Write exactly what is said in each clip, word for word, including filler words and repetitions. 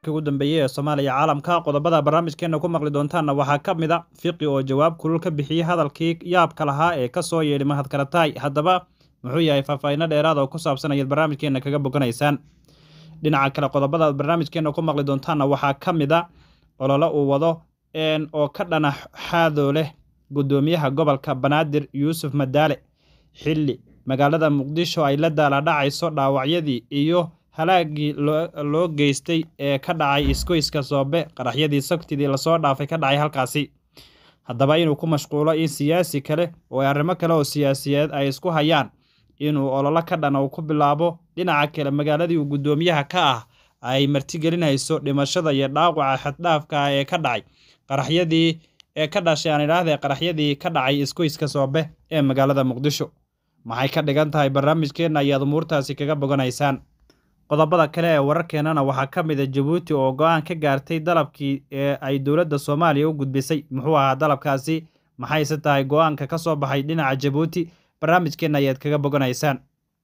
ugu dambeeyay ee Soomaaliya caalamka qodobada barnaamijkeena ku maqli doontaana waxaa ka mid ah fiqi oo jawaab kulul ka bixiyay hadalkii yaabka lahaa ee ka soo yeedhay Mahad Karatay. Haddaba muxuu yahay faahfaahin dheeraad oo ku saabsan ayay barnaamijkeena kaga boganaysaan. Dhinaca kale qodobada barnaamijkeena ku maqli doontaana waxaa ka mid ah olole uu wado een oo ka dhana xaado leh gudoomiyaha gobolka Banaadir Yuusuf Madaale xilli magaalada Muqdisho ay la daala dhacayso dhaawacyadii iyo halaagii loo geystay ee ka dhacay iskoyska Soobe qaraxyadii Sabtidii la soo dhaafay ka dhacay halkaasi. Haddaba inuu ku mashquulo in siyaasi kale oo arrimo kale oo siyaasiyeed ay isku hayaan inuu olole ka dhana uu ku bilaabo dhinaca kale magaaladii uu gudoomiyaha ka ah ay martigelinayso dhimashada iyo dhaawaca xad-dhaafka ah ee ka dhacay qaraxyadii ee ka dhashay aan idhaahdee qaraxyadii ka dhacay iskoyska Soobe ee magaalada Muqdisho. Maxay ka dhigan tahay barnaamijkeena ayaad umuurtaasi kaga boganaysaan. Qodobada kale ee wararkeenana waxaa ka mid ah Djibouti oo go'aan ka gaartay dalabkii ee ay dowladda Soomaaliya u gudbisay. Muxuu ahaa dalabkaasi? Maxayse tahay go'aanka ka soo baxay dhinaca Djibouti? Barnaamijkeena ayaad kaga boganaysaan.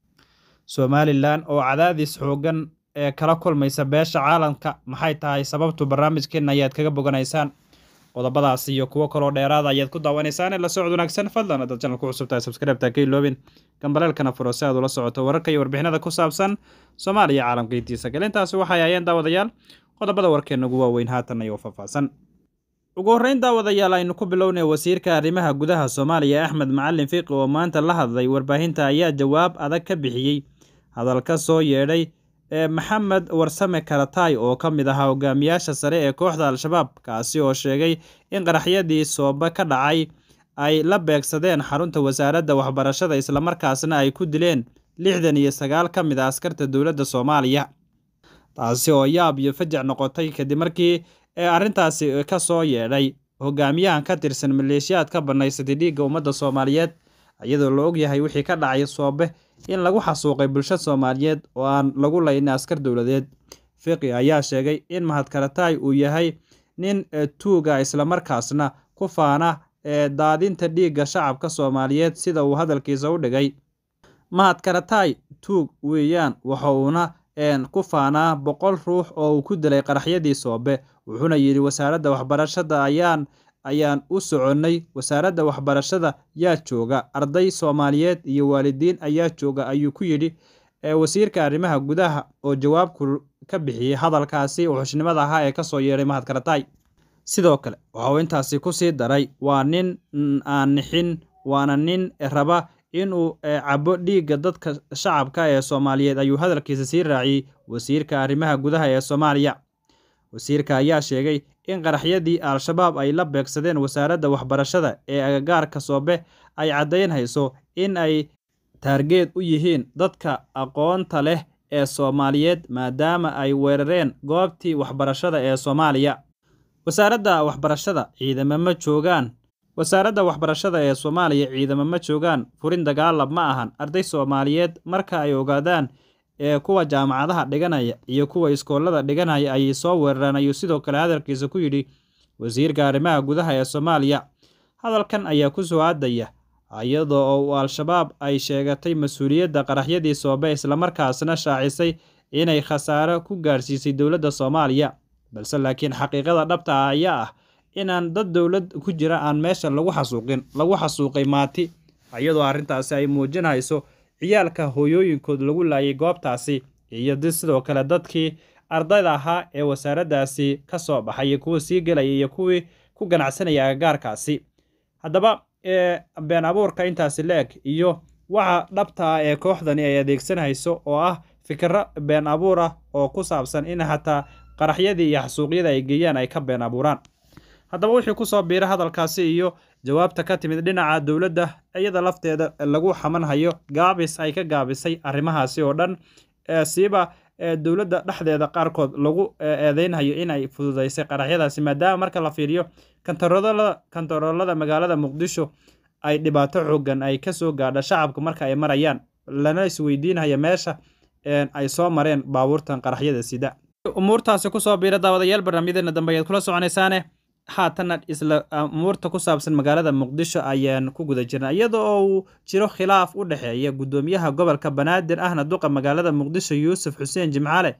Somaliland oo cadaadis xoogan ee kala kulmaysa beesha caalamka. Maxay tahay sababtu? Barnaamijkeena ayaad kaga boganaysaan. qodobadaas iyo kuwo kale oo dheeraad ayaad ku daawanaysaan. La socod wanaagsan fadlan hadda channel ku cusub tahay subscribe ta kayloobin gambaleelkana furo si aad ula socoto wararka iyo warbixinada ku saabsan Soomaaliya caalamka intiisa kale. Intaasi waxay ayeen daawadayaal qodobada warkeena ugu waaweyn haatan iyo faahfaahsan. ugu horreyn daawadayaal aynu ku bilownay wasiirka arrimaha gudaha Soomaaliya Axmed Macalin Fiqi oo maanta la hadlay warbaahinta ayaa jawaab adag ka bixiyay hadal ka soo yeedhay ee Maxamed Warsame Karatay oo ka mid ahaa hogaamiyaasha sare ee kooxda Al-Shabaab kaasi oo sheegay in qaraxyadii Soobe ka dhacay ay la beegsadeen xarunta wasaaradda waxbarashada isla markaasna ay ku dileen lixdan iyo sagaal ka mid ah askarta dowladda Soomaaliya. Taasi oo yaab iyo fajac noqotay kadib markii ee arrintaasi ka soo yeedhay hogaamiyahan ka tirsan maleeshiyaadka banaysatay dhiigga ummadda Soomaaliyeed iyadoo la og yahay wixii ka dhacay Soobe in lagu xasuuqay bulshada Soomaaliyeed oo aan lagu layn askar dowladeed. Fiqi ayaa sheegay in Mahad Karatay uu yahay nin tuuga isla markaasna ku faana ee daadinta dhiigga shacabka Soomaaliyeed sida uu hadalkiisa u dhigay. Mahad Karatay tuug weeyaan waxa uuna een ku faana boqol ruux oo uu ku dilay qaraxyadii Soobe wuxuuna yiri wasaaradda waxbarashada ayaan ayaan u soconay wasaaradda waxbarashada yaa jooga arday Soomaaliyeed iyo waalidiin ayaa jooga ayuu ku yiri ee wasiirka arrimaha gudaha oo jawaab ka bixiyay hadalkaasi wuxuushnimada ahaa ee ka soo yeeray Mahad Karatay. Sidoo kale waxa uu intaasi ku sii daray waa nin aan nixin waana nin raba inuu cabo dhiigga dadka shacabka ee Soomaaliyeed ayuu hadalkiisa sii raaciyay wasiirka arrimaha gudaha ee Soomaaliya. Wasiirka ayaa sheegay in qaraxyadii Al-Shabaab ay la beegsadeen wasaaradda waxbarashada ee agagaarka Soobe ay cadeynayso in ay taargeed u yihiin dadka aqoonta leh ee Soomaaliyeed maadaama ay weerareen goobtii waxbarashada ee Soomaaliya. Wasaaradda waxbarashada ciidamada ma joogaan wasaaradda waxbarashada ee Soomaaliya ciidamada ma joogaan furin dagaal ma ahan arday Soomaaliyeed marka ay ogaadaan ee kuwa jaamacadaha dhiganaya iyo kuwa iskoolada dhiganaya ay soo weerareen ayuu sidoo kale hadalkiisa ku yidhi wasiirka arrimaha gudaha ee Soomaaliya. Hadalkan ayaa ku soo aadaya iyadoo oo Al-Shabaab ay sheegatay mas'uuliyadda qaraxyadii Soobe isla markaasna shaacisay inay khasaare ku gaarsiisay dowladda Soomaaliya balse laakiin xaqiiqada dhabta ah ayaa ah inaan dad dowlad ku jira aan meesha lagu xasuuqin lagu xasuuqay maati iyadoo arrintaasi ay muujinayso ciyaalka hooyooyinkood lagu laayay goobtaasi iyo sidoo kale dadkii ardayda ahaa ee wasaaraddaasi ka soo baxay kuwa sii galaya iyo kuwii ku ganacsanaya agagaarkaasi. Haddaba ee been abuurka intaasi leeg iyo waxa dhabta ah ee kooxdani ay adeegsanayso oo ah fikirro been abuur ah oo ku saabsan in hataa qaraxyadii iyo xasuuqyada ay geeyaan ay ka been abuuraan. Haddaba wixii ku soo biiray hadalkaasi iyo jawaabta ka timid dhinaca dowladda iyada lafteeda lagu xamanhayo gaabis ay ka gaabisay arrimahaasi oo dhan ee siiba ee dowladda dhexdeeda qaarkood lagu eedeynayo in ay fududeysay qaraxyadaasi maadaama marka la fiiriyo kantaroolada kantaroolada magaalada Muqdisho ay dhibaato xooggan ay ka soo gaadha shacabka marka ay marayaan lana isweydiinayo meesha ee ay soo mareen baabuurtan qaraxyada sida. umuurtaasi ku soo biiray daawadayaal barnaamijyada dambe ayaad kula soconaysaane haatan isla umuurta ku saabsan magaalada Muqdisho ayaan ku guda jirnaa iyadoo uu jiro khilaaf u dhaxeeya gudoomiyaha gobolka Banaadir ahna duqa magaalada Muqdisho Yuusuf Xuseen Jimcaale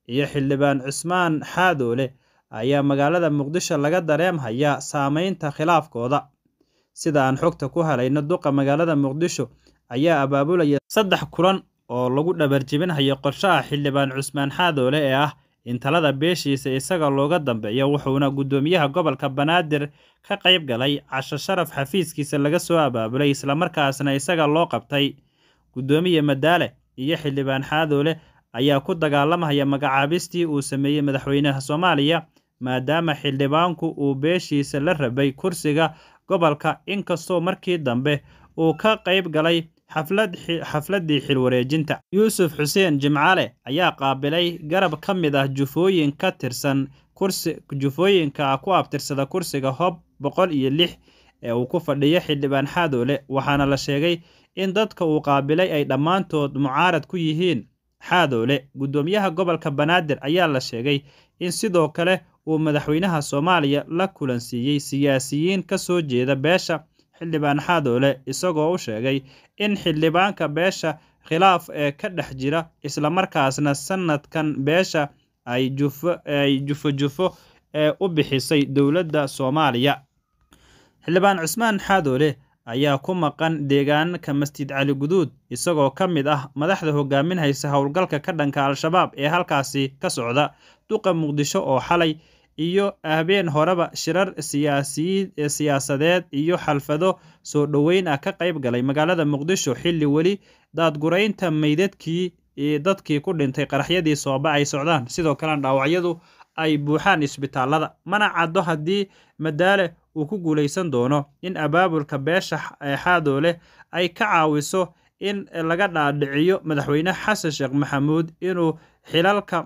iyo xildhibaan Cismaan Xaadoole ayaa magaalada Muqdisho laga dareemhayaa saameynta khilaafkooda. Sida aan xogta ku helayno, duqa magaalada Muqdisho ayaa abaabulaya saddex kulan oo lagu dhabarjebinayo qorshaha xildhibaan Cismaan Xaadoole ee ah in talada beeshiisa isaga looga dambeeyo, wuxuuna gudoomiyaha gobolka Banaadir ka qayb galay casho sharaf xafiiskiisa laga soo abaabulay, isla markaasna isaga loo qabtay. Gudoomiye Madaale iyo xildhibaan Xaadoole ayaa ku dagaalamaya magacaabistii uu sameeyey madaxweynaha Soomaaliya, maadaama xildhibaanku uu beeshiisa la rabay kursiga gobolka, inkastoo markii dambe uu ka qayb galay xaflad xafladii xil wareejinta. Yuusuf Xuseen Jimcaale ayaa qaabilay garab ka mid ah jufooyin ka tirsan kursi jufooyinka ku abtirsada kursiga Hob boqol iyo lix ee uu ku fadhiyo xildhibaan Xaadoole, waxaana la sheegay in dadka uu qaabilay ay dhammaantood mucaarad ku yihiin Xaadoole. Gudoomiyaha gobolka Banaadir ayaa la sheegay in sidoo kale uu madaxweynaha Soomaaliya la kulansiiyey siyaasiyiin ka soo jeeda beesha xildhibaan Xaadoole, isagoo u sheegay in xildhibaanka beesha khilaaf ee ka dhex jira, isla markaasna sanadkan beesha ay jufo ay jufo jufo ee u bixisay dowladda Soomaaliya. Xildhibaan Cismaan Xaadoole ayaa ku maqan deegaanka Masjid Cali Guduud, isagoo ka mid ah madaxda hogaaminaysa howlgalka ka dhanka Al-Shabaab ee halkaasi ka socda. Duqa Muqdisho oo xalay iyo habeen horeba shirar siyaasiyiin siyaasadeed iyo xalfado soo dhoweyn ah ka qayb galay magaalada Muqdisho, xilli weli daadguraynta meydadkii dadkii ku dhintay qaraxyadii Sooba ay socdaan, sidoo kale dhaawacyadu ay buuxaan isbitaalada. Mana caddo haddii Madaale uu ku guuleysan doono in abaabulka beesha Xaadoole ay ka caawiso in laga dhaadhiciyo madaxweyne Xasan Sheekh Maxamuud inuu xilalka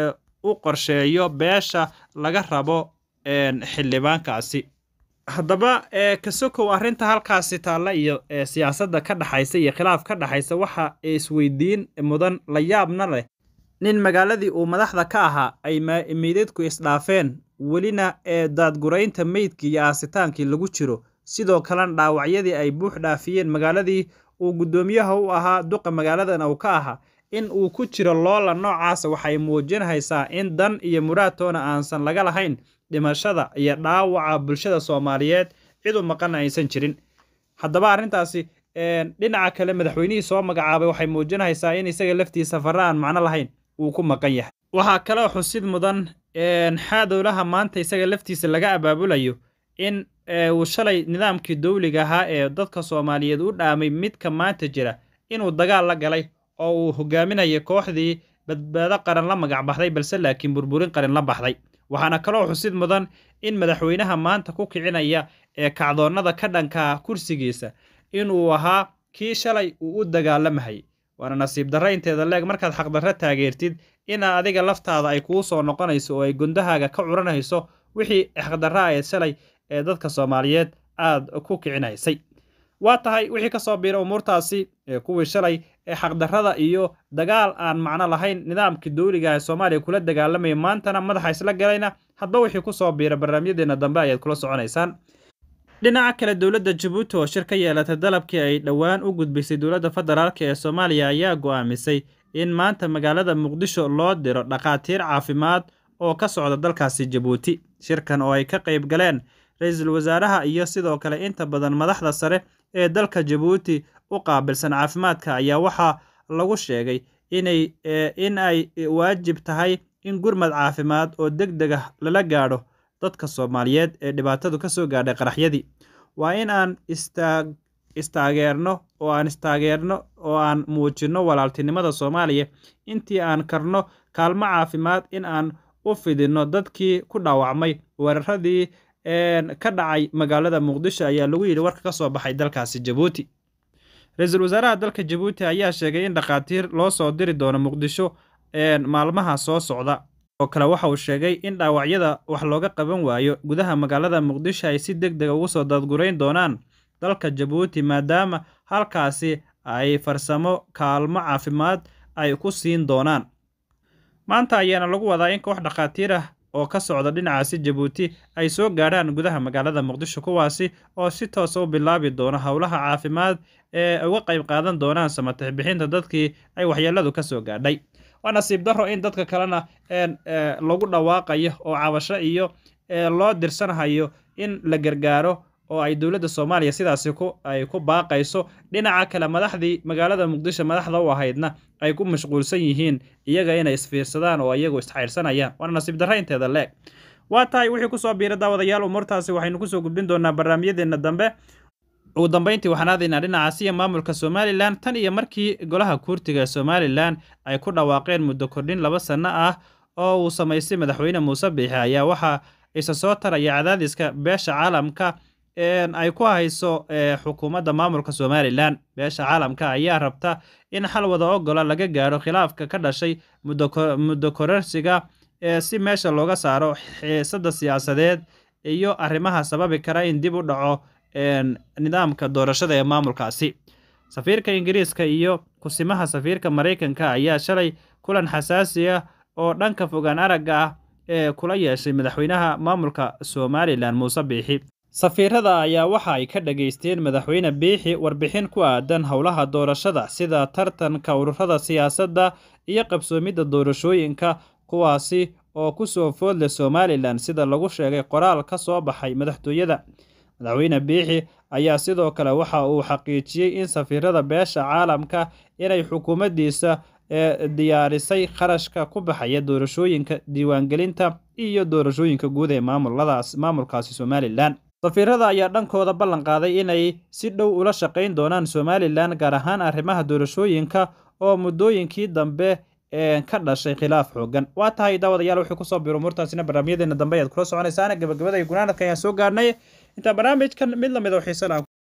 u qorsheeyo beesha laga rabo xildhibaankaasi. Haddaba ka sokow arrinta halkaasi taalla iyo siyaasadda ka dhaxaysa iyo khilaaf ka dhaxaysa, waxa isweydiin mudan la yaabna leh nin magaaladii uu madaxda ka ahaa ay meydadku isdhaafeen, welina ee daadguraynta meydkii iyo aasitaankii lagu jiro, sidoo kalena dhaawacyadii ay buux dhaafiyeen magaaladii uu gudoomiyaha u ahaa, duqa magaaladana uu ka ahaa. In uu ku jiro loola noocaas waxay muujinaysaa in dan iyo muraadtoona aansan laga lahayn dhimashada iyo dhaawaca bulshada Soomaaliyeed, cid u maqan aysan jirin. Haddaba arrintaasi dhinaca kale madaxweynihii soo magacaabay waxay muujinaysaa in isaga laftiisa farra aan macno lahayn uu ku maqan yahay. Waxaa kaloo xusid mudan Xaadoolaha maanta isaga laftiisa laga abaabulayo in uu shalay nidaamkii dowliga ahaa ee dadka Soomaaliyeed u dhaamay midka maanta jira inuu dagaal la galay oo uu hogaaminayo kooxdii badbaado qaran la magac baxday, balse laakiin burburin qaran la baxday. Waxaana kaloo xusid mudan in madaxweynaha maanta ku kicinaya ee kacdoonnada ka dhanka kursigiisa inuu ahaa kii shalay uu u dagaalamahay. Waana nasiib darro inteeda leeg markaad xaqdarro taageertid in adiga laftaada ay kuu soo noqonayso oo ay gundahaaga ka curanayso wixii xaqdarra ee shalay ee dadka Soomaaliyeed aad ku kicinaysay. waa tahay wixii ka soo biiray umuurtaasi ee kuwii shalay ee xaqdarrada iyo dagaal aan macno lahayn nidaamkii dowliga ee Soomaaliya kula dagaalamay maantana madaxa isla galayna hadba wixii ku soo biiray barnaamijyadeena dambe ayaad kula soconaysaan. dhinaca kale dowladda Djibouti oo shir ka yeelatay dalabkii ay dhowaan u gudbisay dowladda federaalka ee Soomaaliya ayaa go'aamisay in maanta magaalada Muqdisho loo diro dhaqaatiir caafimaad oo ka socda dalkaasi Djibouti. shirkan oo ay ka qayb galeen ra'iisul wasaaraha iyo sidoo kale inta badan madaxda sare ee dalka Djibouti u qaabilsan caafimaadka ayaa waxa lagu sheegay inay in ay waajib tahay in gurmad caafimaad oo degdeg ah lala gaadho dadka Soomaaliyeed ee dhibaatadu ka soo gaadhay qaraxyadii. waa in aan istaag istaageerno oo aan istaageerno oo aan muujino walaaltinimada Soomaaliya intii aan karno kaalmo caafimaad in aan u fidino dadkii ku dhaawacmay weeraradii ka dhacay magaalada Muqdisho ayaa lagu yiri warka ka soo baxay dalkaasi Djibouti. ra'iisul wasaaraha dalka Djibouti ayaa sheegay in dhaqaatiir loo soo diri doono Muqdisho maalmaha soo socda. oo kale waxa uu sheegay in dhaawacyada wax looga qaban waayo gudaha magaalada Muqdisho ay si degdeg ugu soo dadgurayn doonaan dalka Djibouti maadaama halkaasi ay farsamo kaalmo caafimaad ay ku siin doonaan. maanta ayaana lagu wadaa in koox dhaqaatiir ah oo ka socda dhinacaasi Djibouti ay soo gaadhaan gudaha magaalada Muqdisho, kuwaasi oo si toos ah u bilaabi doona howlaha caafimaad ee uga qayb qaadan doonaan samatax bixinta dadkii ay waxyeeladu ka soo gaadhay. waa nasiib daro in dadka kalena lagu dhawaaqayo oo cabasho iyo loo dirsanayo in la gargaaro oo ay dowladda Soomaaliya sidaasi ku ay ku baaqayso dhinaca kale madaxdii magaalada Muqdisho madaxda u ahaydna ay ku mashquulsan yihiin iyaga inay isfiirsadaan oo iyagu isxayrsanayaan waa nasiib darro inteeda leeg waa tahay wixii ku soo biiray daawadayaal umurtaasi waxaynu ku soo gudbin doonaa barnaamijyadeena dambe ugu dambeyntii waxaan aadaynaa dhinacaasi iyo maamulka Somaliland tan iyo markii golaha kuurtiga Somaliland ay ku dhawaaqeen muddo kordhin laba sano ah oo uu sameysay madaxweyne Muuse Biixi ayaa waxa isa soo taraya cadaadiska beesha caalamka ay ku hayso xukuumadda maamulka Somaliland beesha caalamka ayaa rabta in xal wada ogola laga gaaro khilaafka ka dhashay muddo kororsiga si meesha looga saaro xiisadda siyaasadeed iyo arrimaha sababi kara in dib u dhaco nidaamka doorashada ee maamulkaasi safiirka Ingiriiska iyo kusimaha safiirka Mareykanka ayaa shalay kulan xasaasi ah oo dhanka fogaan aragga ah ee kula yeeshay madaxweynaha maamulka Somaliland Muuse Biixi safiirada ayaa waxa ay ka dhageysteen madaxweyne Biixi warbixin ku aadan howlaha doorashada sida tartanka ururada siyaasadda iyo qabsoomidda doorashooyinka kuwaasi oo ku soo foodlay Somaliland sida lagu sheegay qoraal ka soo baxay madaxtooyada madaxweyne Biixi ayaa sidoo kale waxa uu xaqiijiyay in safiirada beesha caalamka inay xukuumaddiisa diyaarisay kharashka ku baxaya doorashooyinka diiwaangelinta iyo doorashooyinka guud ee maamuladaas maamulkaasi Somaliland safiirada ayaa dhankooda ballan qaaday inay si dhow ula shaqeyn doonaan Somaliland gaar ahaan arrimaha doorashooyinka oo muddooyinkii dambe ee ka dhashay khilaaf xooggan waa tahay daawadayaal wixii ku soo biiro umurtaasina barnaamijyadeena dambe ayaad kula soconaysaan gabagabada gunaanadka ayaan soo gaarnay inta barnaamijkan mid lamid ah xiisan